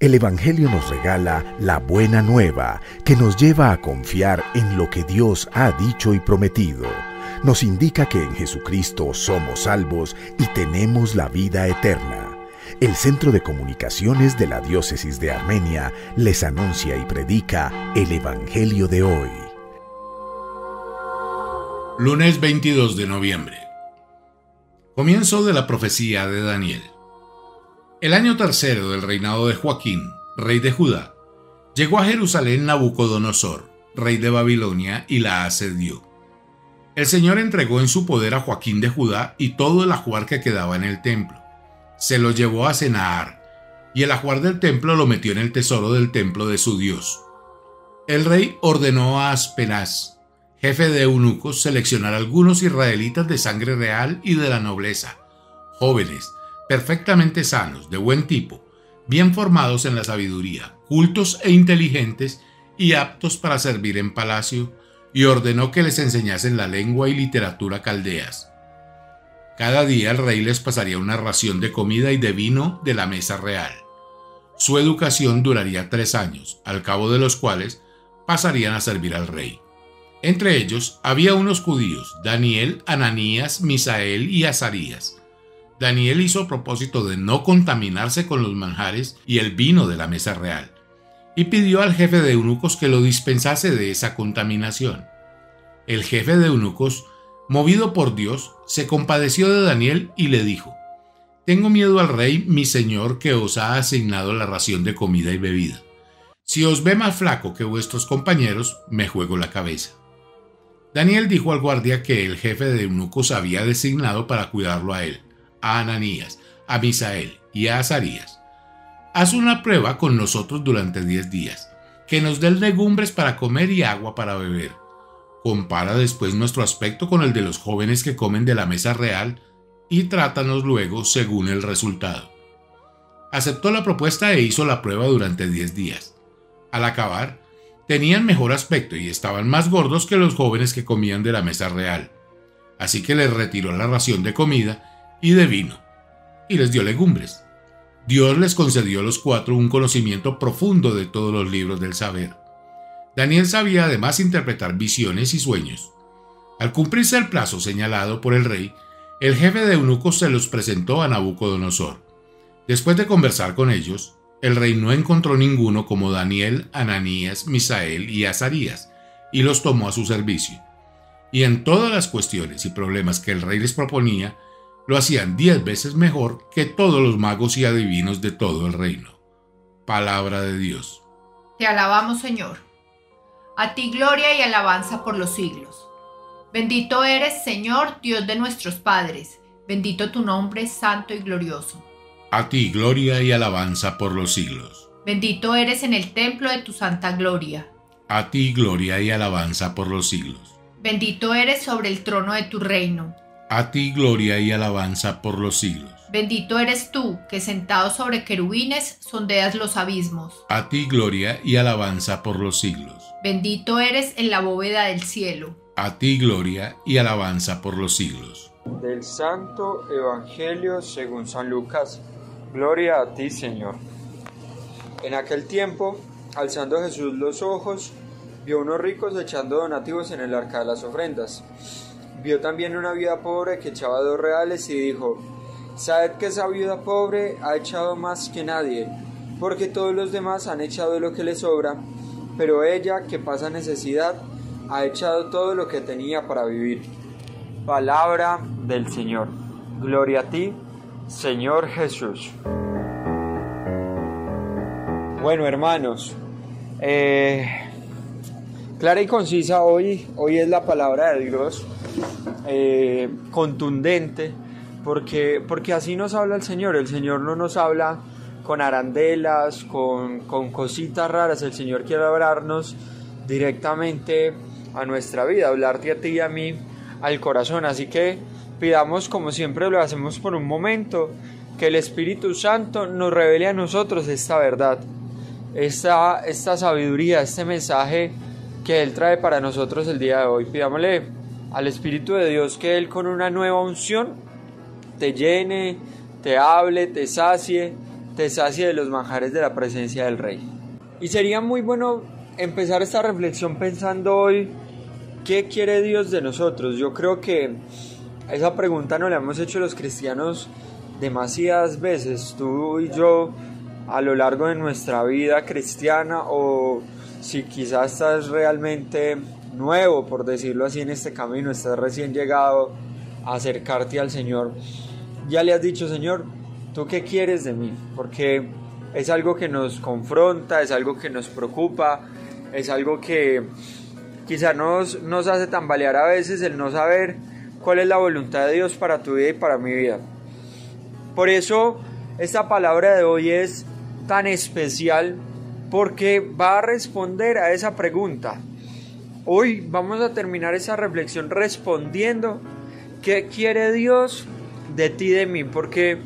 El Evangelio nos regala la buena nueva que nos lleva a confiar en lo que Dios ha dicho y prometido. Nos indica que en Jesucristo somos salvos y tenemos la vida eterna. El Centro de Comunicaciones de la Diócesis de Armenia les anuncia y predica el Evangelio de hoy. Lunes 22 de noviembre. Comienzo de la profecía de Daniel. El año tercero del reinado de Joaquín, rey de Judá, llegó a Jerusalén Nabucodonosor, rey de Babilonia, y la asedió. El Señor entregó en su poder a Joaquín de Judá y todo el ajuar que quedaba en el templo. Se lo llevó a Sennaar, y el ajuar del templo lo metió en el tesoro del templo de su Dios. El rey ordenó a Aspenaz, jefe de eunucos, seleccionar algunos israelitas de sangre real y de la nobleza, jóvenes, perfectamente sanos, de buen tipo, bien formados en la sabiduría, cultos e inteligentes y aptos para servir en palacio, y ordenó que les enseñasen la lengua y literatura caldeas. Cada día el rey les pasaría una ración de comida y de vino de la mesa real. Su educación duraría 3 años, al cabo de los cuales pasarían a servir al rey. Entre ellos había unos judíos, Daniel, Ananías, Misael y Azarías. Daniel hizo propósito de no contaminarse con los manjares y el vino de la mesa real, y pidió al jefe de eunucos que lo dispensase de esa contaminación. El jefe de eunucos, movido por Dios, se compadeció de Daniel y le dijo: «Tengo miedo al rey, mi señor, que os ha asignado la ración de comida y bebida. Si os ve más flaco que vuestros compañeros, me juego la cabeza». Daniel dijo al guardia que el jefe de eunucos había designado para cuidarlo a él, a Ananías, a Misael y a Azarías: «Haz una prueba con nosotros durante 10 días, que nos den legumbres para comer y agua para beber. Compara después nuestro aspecto con el de los jóvenes que comen de la mesa real y trátanos luego según el resultado». Aceptó la propuesta e hizo la prueba durante 10 días. Al acabar, tenían mejor aspecto y estaban más gordos que los jóvenes que comían de la mesa real. Así que les retiró la ración de comida y de vino, y les dio legumbres. Dios les concedió a los 4 un conocimiento profundo de todos los libros del saber. Daniel sabía además interpretar visiones y sueños. Al cumplirse el plazo señalado por el rey, el jefe de eunucos se los presentó a Nabucodonosor. Después de conversar con ellos, el rey no encontró ninguno como Daniel, Ananías, Misael y Azarías, y los tomó a su servicio. Y en todas las cuestiones y problemas que el rey les proponía, lo hacían 10 veces mejor que todos los magos y adivinos de todo el reino. Palabra de Dios. Te alabamos, Señor. A ti gloria y alabanza por los siglos. Bendito eres, Señor, Dios de nuestros padres. Bendito tu nombre, santo y glorioso. A ti gloria y alabanza por los siglos. Bendito eres en el templo de tu santa gloria. A ti gloria y alabanza por los siglos. Bendito eres sobre el trono de tu reino. A ti gloria y alabanza por los siglos. Bendito eres tú, que sentado sobre querubines sondeas los abismos. A ti gloria y alabanza por los siglos. Bendito eres en la bóveda del cielo. A ti gloria y alabanza por los siglos. Del Santo Evangelio según San Lucas. Gloria a ti, Señor. En aquel tiempo, alzando Jesús los ojos, vio unos ricos echando donativos en el arca de las ofrendas. Vio también una viuda pobre que echaba 2 reales y dijo: «Sabed que esa viuda pobre ha echado más que nadie, porque todos los demás han echado lo que le sobra, pero ella, que pasa necesidad, ha echado todo lo que tenía para vivir». Palabra del Señor. Gloria a ti, Señor Jesús. Bueno, hermanos, clara y concisa hoy es la palabra de Dios, contundente, porque así nos habla el Señor. El Señor no nos habla con arandelas, con cositas raras. El Señor quiere hablarnos directamente a nuestra vida, hablarte a ti y a mí al corazón. Así que pidamos, como siempre lo hacemos por un momento, que el Espíritu Santo nos revele a nosotros esta verdad, esta sabiduría, este mensaje que Él trae para nosotros el día de hoy. Pidámosle al Espíritu de Dios que Él, con una nueva unción, te llene, te hable, te sacie, te sacie de los manjares de la presencia del Rey. Y sería muy bueno empezar esta reflexión pensando hoy, ¿qué quiere Dios de nosotros? Yo creo que esa pregunta nos la hemos hecho los cristianos demasiadas veces, tú y yo, a lo largo de nuestra vida cristiana, o si quizás estás realmente nuevo, por decirlo así, en este camino, estás recién llegado a acercarte al Señor, ya le has dicho: Señor, ¿tú qué quieres de mí? Porque es algo que nos confronta, es algo que nos preocupa, es algo que quizá nos hace tambalear a veces el no saber cuál es la voluntad de Dios para tu vida y para mi vida. Por eso esta palabra de hoy es tan especial, porque va a responder a esa pregunta. Hoy vamos a terminar esa reflexión respondiendo ¿qué quiere Dios de ti y de mí? Porque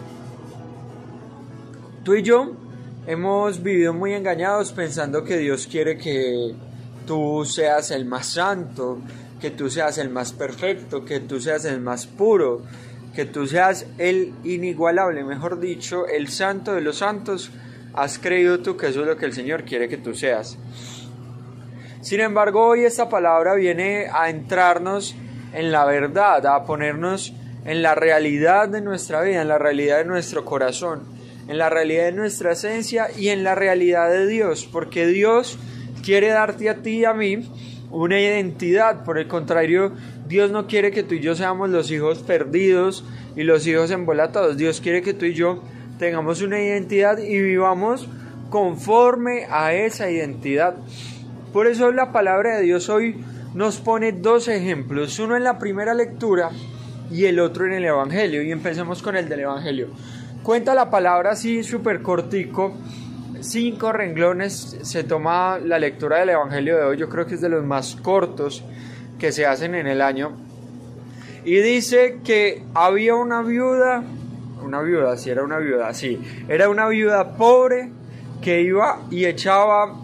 tú y yo hemos vivido muy engañados pensando que Dios quiere que tú seas el más santo, que tú seas el más perfecto, que tú seas el más puro, que tú seas el inigualable, mejor dicho, el santo de los santos. Has creído tú que eso es lo que el Señor quiere que tú seas. Sin embargo, hoy esta palabra viene a entrarnos en la verdad, a ponernos en la realidad de nuestra vida, en la realidad de nuestro corazón, en la realidad de nuestra esencia y en la realidad de Dios, porque Dios quiere darte a ti y a mí una identidad. Por el contrario, Dios no quiere que tú y yo seamos los hijos perdidos y los hijos embolatados. Dios quiere que tú y yo tengamos una identidad y vivamos conforme a esa identidad. Por eso la palabra de Dios hoy nos pone dos ejemplos, uno en la primera lectura y el otro en el Evangelio. Y empecemos con el del Evangelio. Cuenta la palabra así súper cortico, 5 renglones se toma la lectura del Evangelio de hoy. Yo creo que es de los más cortos que se hacen en el año. Y dice que había una viuda, era una viuda pobre que iba y echaba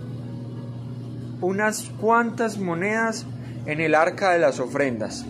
unas cuantas monedas en el arca de las ofrendas.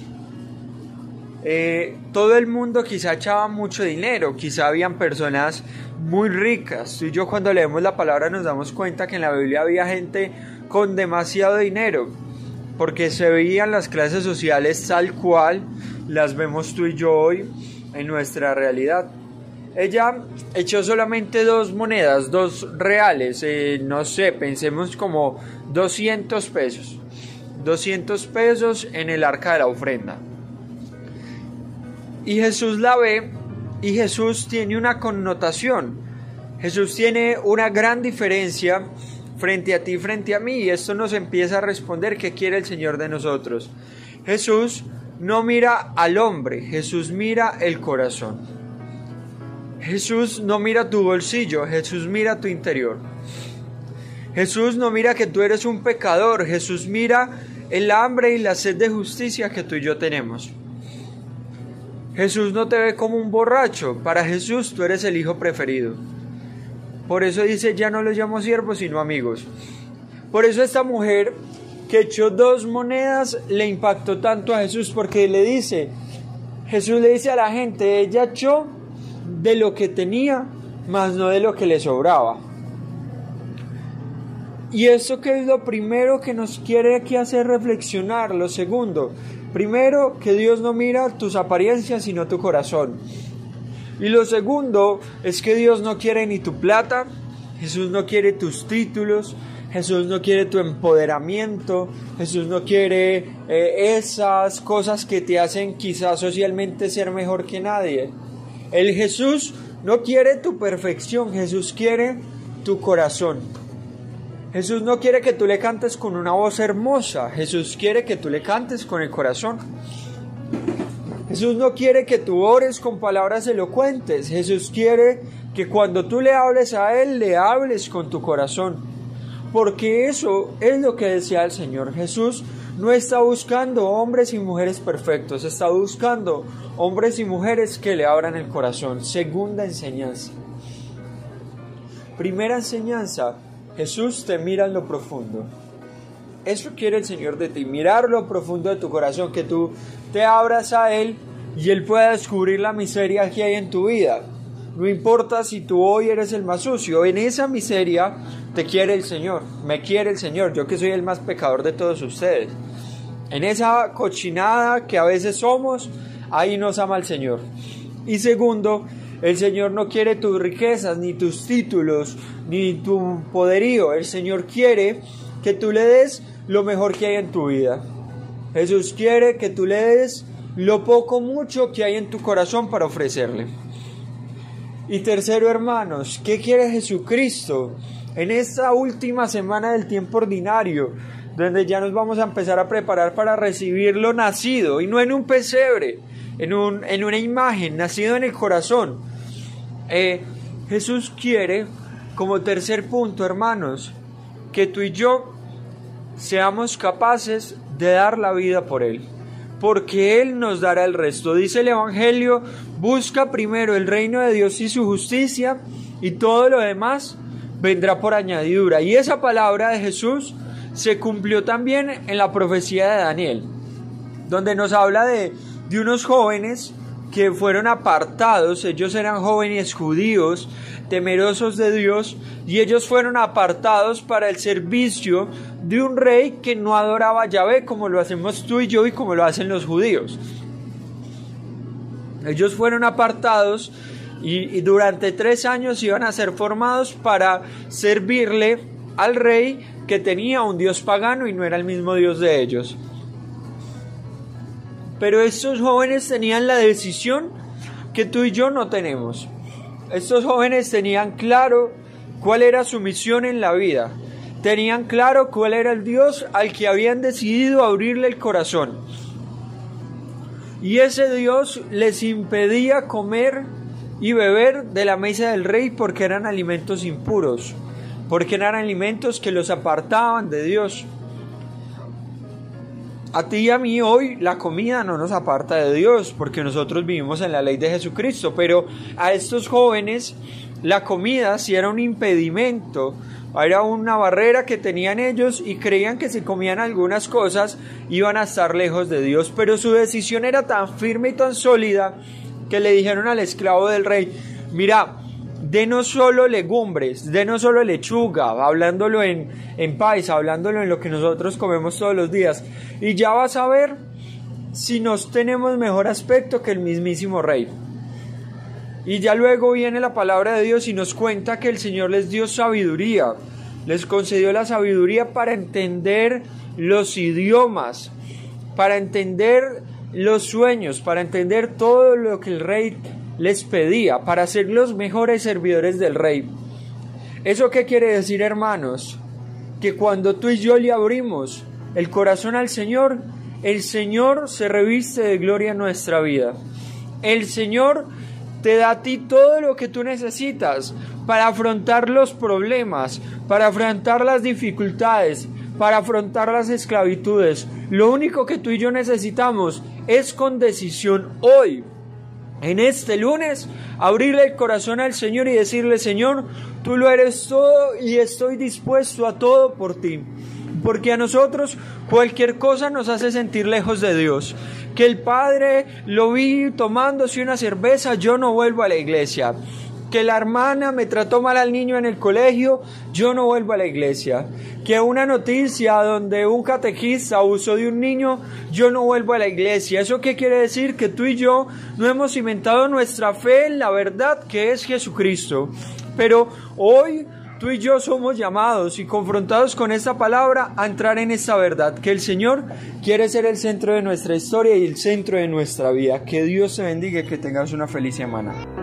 Todo el mundo quizá echaba mucho dinero, quizá habían personas muy ricas. Tú y yo, cuando leemos la palabra, nos damos cuenta que en la Biblia había gente con demasiado dinero, porque se veían las clases sociales tal cual las vemos tú y yo hoy en nuestra realidad. Ella echó solamente 2 monedas, 2 reales, no sé, pensemos como 200 pesos. 200 pesos en el arca de la ofrenda. Y Jesús la ve, y Jesús tiene una connotación. Jesús tiene una gran diferencia frente a ti, frente a mí, y esto nos empieza a responder qué quiere el Señor de nosotros. Jesús no mira al hombre, Jesús mira el corazón. Jesús no mira tu bolsillo, Jesús mira tu interior. Jesús no mira que tú eres un pecador, Jesús mira el hambre y la sed de justicia que tú y yo tenemos. Jesús no te ve como un borracho, para Jesús tú eres el hijo preferido. Por eso dice: ya no los llamo siervos sino amigos. Por eso esta mujer que echó 2 monedas le impactó tanto a Jesús, porque Jesús le dice a la gente: ella echó de lo que tenía, más no de lo que le sobraba. Y eso que es lo primero que nos quiere aquí hacer reflexionar. Lo segundo, primero, que Dios no mira tus apariencias sino tu corazón. Y lo segundo es que Dios no quiere ni tu plata, Jesús no quiere tus títulos, Jesús no quiere tu empoderamiento, Jesús no quiere esas cosas que te hacen quizás socialmente ser mejor que nadie. El Jesús no quiere tu perfección, Jesús quiere tu corazón. Jesús no quiere que tú le cantes con una voz hermosa, Jesús quiere que tú le cantes con el corazón. Jesús no quiere que tú ores con palabras elocuentes, Jesús quiere que cuando tú le hables a Él, le hables con tu corazón. Porque eso es lo que desea el Señor. Jesús no está buscando hombres y mujeres perfectos, está buscando hombres y mujeres que le abran el corazón. Segunda enseñanza. Primera enseñanza, Jesús te mira en lo profundo. Eso quiere el Señor de ti, mirar lo profundo de tu corazón, que tú te abras a Él y Él pueda descubrir la miseria que hay en tu vida. No importa si tú hoy eres el más sucio, en esa miseria te quiere el Señor, me quiere el Señor, yo que soy el más pecador de todos ustedes. En esa cochinada que a veces somos, ahí nos ama el Señor. Y segundo, el Señor no quiere tus riquezas, ni tus títulos, ni tu poderío. El Señor quiere que tú le des lo mejor que hay en tu vida. Jesús quiere que tú le des lo poco mucho que hay en tu corazón para ofrecerle. Y tercero, hermanos, ¿qué quiere Jesucristo en esta última semana del tiempo ordinario, donde ya nos vamos a empezar a preparar para recibirlo nacido, y no en un pesebre, en una imagen, nacido en el corazón? Jesús quiere, como tercer punto, hermanos, que tú y yo seamos capaces de dar la vida por Él, porque Él nos dará el resto. Dice el Evangelio: busca primero el reino de Dios y su justicia, y todo lo demás vendrá por añadidura. Y esa palabra de Jesús se cumplió también en la profecía de Daniel, donde nos habla de unos jóvenes que fueron apartados. Ellos eran jóvenes judíos, temerosos de Dios, y ellos fueron apartados para el servicio de un rey que no adoraba a Yahvé como lo hacemos tú y yo y como lo hacen los judíos. Ellos fueron apartados y durante 3 años iban a ser formados para servirle al rey que tenía un dios pagano y no era el mismo Dios de ellos. Pero estos jóvenes tenían la decisión que tú y yo no tenemos. Estos jóvenes tenían claro cuál era su misión en la vida. Tenían claro cuál era el Dios al que habían decidido abrirle el corazón. Y ese Dios les impedía comer y beber de la mesa del rey porque eran alimentos impuros, porque eran alimentos que los apartaban de Dios. A ti y a mí hoy la comida no nos aparta de Dios, porque nosotros vivimos en la ley de Jesucristo, pero a estos jóvenes la comida sí era un impedimento, era una barrera que tenían ellos, y creían que si comían algunas cosas iban a estar lejos de Dios. Pero su decisión era tan firme y tan sólida que le dijeron al esclavo del rey: mira, denos solo legumbres, denos solo lechuga, hablándolo en paisa, hablándolo en lo que nosotros comemos todos los días, y ya vas a ver si nos tenemos mejor aspecto que el mismísimo rey. Y ya luego viene la palabra de Dios y nos cuenta que el Señor les dio sabiduría, les concedió la sabiduría para entender los idiomas, para entender los sueños, para entender todo lo que el rey les pedía, para ser los mejores servidores del rey. ¿Eso qué quiere decir, hermanos? Que cuando tú y yo le abrimos el corazón al Señor, el Señor se reviste de gloria en nuestra vida. El Señor te da a ti todo lo que tú necesitas para afrontar los problemas, para afrontar las dificultades, para afrontar las esclavitudes. Lo único que tú y yo necesitamos es, con decisión hoy, en este lunes, abrirle el corazón al Señor y decirle: Señor, tú lo eres todo y estoy dispuesto a todo por ti. Porque a nosotros cualquier cosa nos hace sentir lejos de Dios. Que el padre lo vi tomándose una cerveza, yo no vuelvo a la iglesia. Que la hermana me trató mal al niño en el colegio, yo no vuelvo a la iglesia. Que una noticia donde un catequista abusó de un niño, yo no vuelvo a la iglesia. ¿Eso qué quiere decir? Que tú y yo no hemos cimentado nuestra fe en la verdad que es Jesucristo. Pero hoy tú y yo somos llamados y confrontados con esta palabra a entrar en esta verdad, que el Señor quiere ser el centro de nuestra historia y el centro de nuestra vida. Que Dios te bendiga y que tengas una feliz semana.